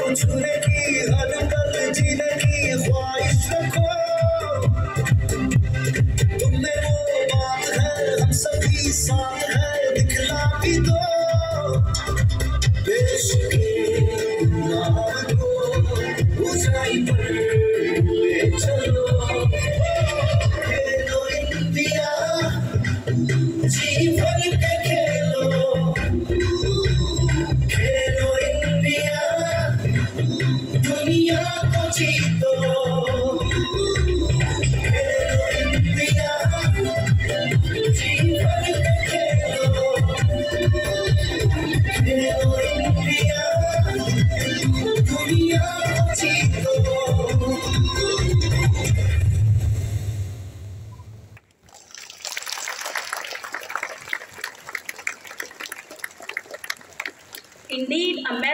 छूने की हर पल जीने की ख्वाहिश रखो तुम में वो बात है हम सभी साथ है दिखला भी दो देश के नाम को ऊंचाई पर ले चलो खेलो इंडिया जी भर के खेलो खेलो इंडिया दुनिया को जीतो